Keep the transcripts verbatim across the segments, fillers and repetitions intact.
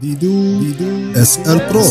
فيديو فيديو اس ال برو.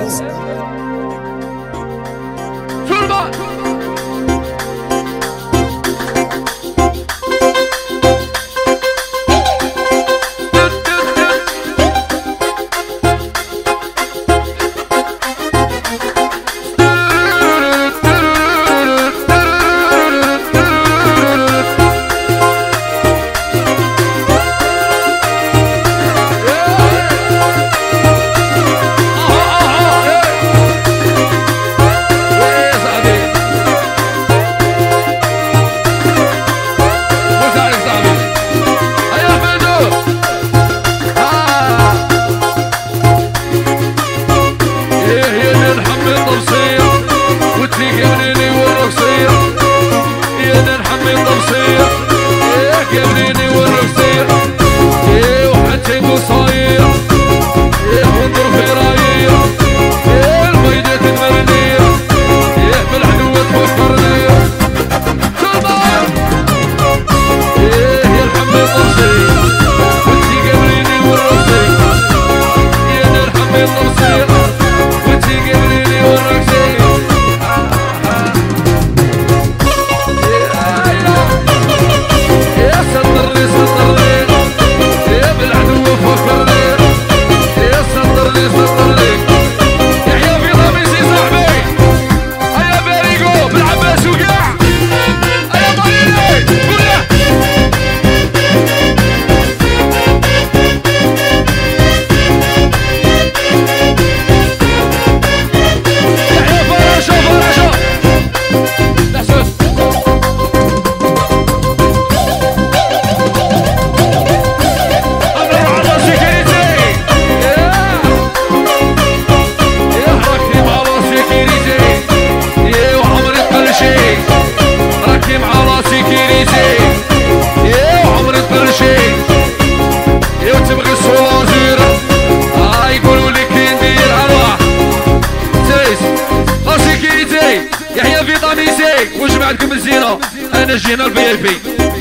وجمع لكم الزينة. انا نجي هنا الفي اي بي،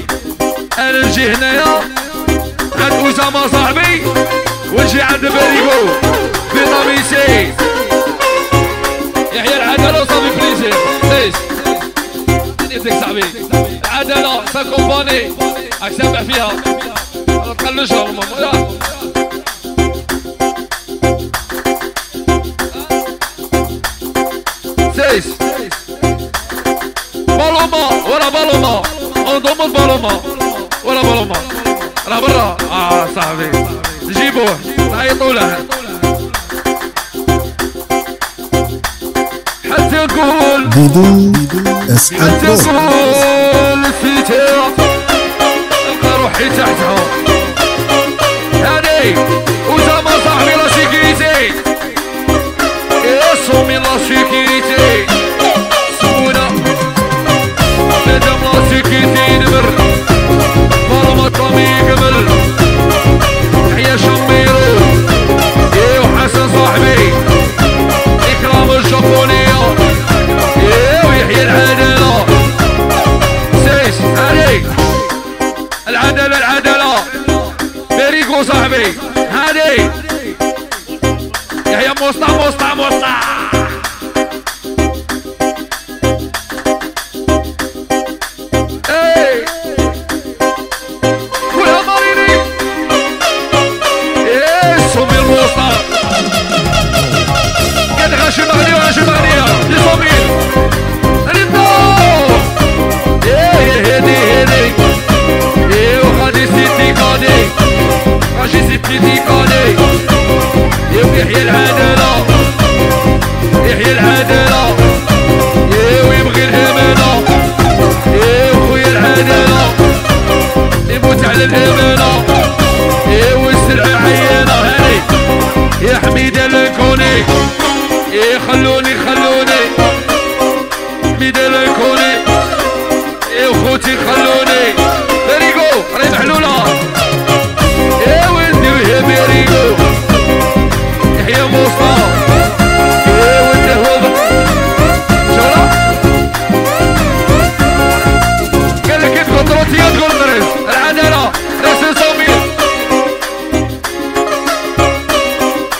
انا نجي هنايا عند اسامه صاحبي، ونجي عند باريكو فيتامين سي. يحيى العداله صافي بليزير ليش نيتك صاحبي. العداله سا كومباني راك سامع فيها، ما تخلوش المهم. سيس بالوما ولا بالوما، انضم البالوما ولا بالوما راه برا. اه صاحبي نجيبوه نعيطوا له حتى نقول فيديو اس ال حتى برو. نقول الفتاة نلقى روحي تحتها. هادي وزعما صاحبي لا سيكيريتي، يا صومي لا سيكيريتي سونا مادام لا سيكيريتي نمر بالوما طامي قبل. يحيى شميرو ياو حسن صاحبي إكرام الجابونية ياو يحيى العدالة. سيس هادي العدالة العدالة باريكو صاحبي. هادي يحيى موسطا موسطا موسطا. اي ويا ماريني اي سومي الموسطا قد غاشي مغنية غاشي مغنية لسومي ريتو. اي هادي هادي اي وغادي سيتي كادي غاشي سيتي كادي. ياو يحيى العدالة يحيى العدالة ياو يبغي الأمانة. ياو خويا العدالة يموت على الأمانة. ياو السرعة عيانة. هاني يا حميدة لكوني يا خلوني خلوني حميدة لكوني يا خوتي خلوني. باريكو راهي محلولة. يا ولدي ويا باريكو يحيى موسطا يا ولدي هو شولا قال لك كونتروتيا تقول مريض العدالة راسل صومي.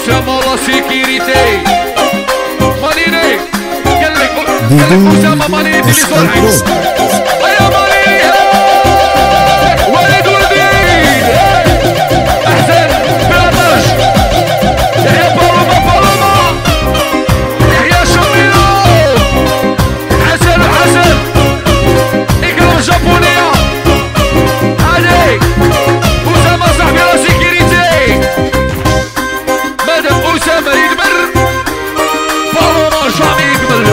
اسامه لا سيكيريتي ماليني قال لك قال لك بدون اسامه ماليني اللي اس ال صلحي برو. يا ماليني ولد ولدي احسن بلاطاش يحيى بالوما بالوما يحيى شميلو حسن حسن اكرام جابونيه هادي اسامه صاحبي لا سيكيريتي مادام اسامه يدمر بالوما جامي يكمل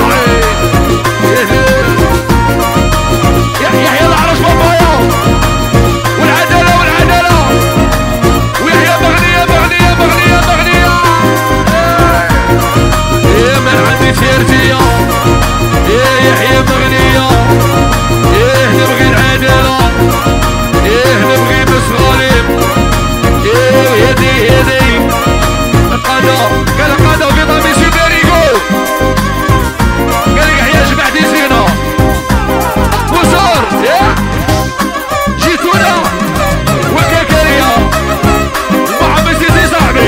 يحيى العرش بابايا والعداله والعداله ويحيى مغنيه مغنيه مغنيه مغنيه يا من عندي سيرتيه يا يحيى مغنيه يا نبغي العداله يا نبغي مسغاليم يا يدي يدي القاده قال القاده في ضمي سيبيريكو قال لك يحيى جمعتي زينه وصار يا جيتونا وكاكاريا محمد سيدي صاحبي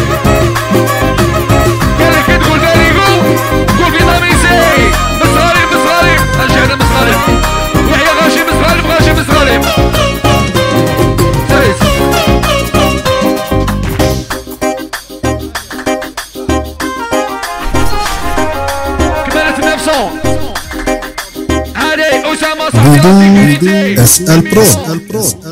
قال لك تقول باريكو تقول في ضميسي مسغاليم مسغاليم رجعنا مسغاليم يحيى غاشي مسغاليم غاشي مسغاليم سيس كمالت نفسه هادي اسامه صاحبي بدون سيكوريتي اس ال برو.